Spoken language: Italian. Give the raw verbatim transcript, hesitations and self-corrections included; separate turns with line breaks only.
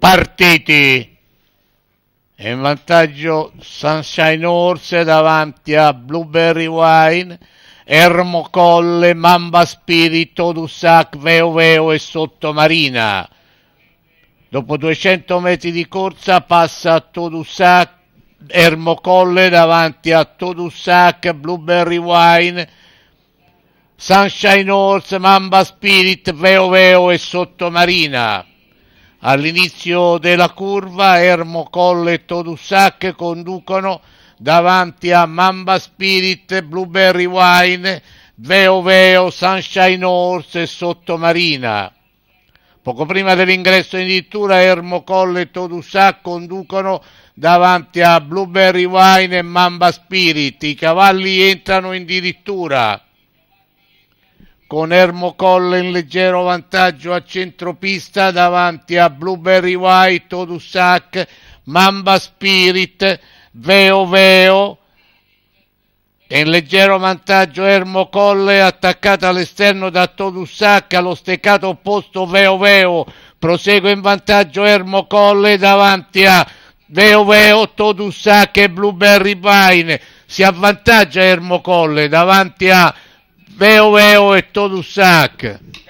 partiti. È in vantaggio Sunshine Horse davanti a Blueberry Wine, Ermo Colle, Mamba Spirit, Todusac, Veo Veo e Sottomarina. Dopo duecento metri di corsa passa a Todusac, Ermo Colle davanti a Todusac, Blueberry Wine, Sunshine Horse, Mamba Spirit, Veo Veo e Sottomarina. All'inizio della curva Ermo Colle e Todusac conducono davanti a Mamba Spirit, Blueberry Wine, Veo Veo, Sunshine Horse e Sottomarina. Poco prima dell'ingresso in dirittura Ermo Colle e Todusac conducono davanti a Blueberry Wine e Mamba Spirit. I cavalli entrano in dirittura con Ermo Colle in leggero vantaggio a centropista davanti a Blueberry Wine, Todusac, Mamba Spirit, Veo Veo. E in leggero vantaggio Ermo Colle, attaccata all'esterno da Todusac, allo steccato opposto Veo Veo. Prosegue in vantaggio Ermo Colle davanti a Veo Veo, Todusac e Blueberry Wine. Si avvantaggia Ermo Colle davanti a Veo Veo e Todusac.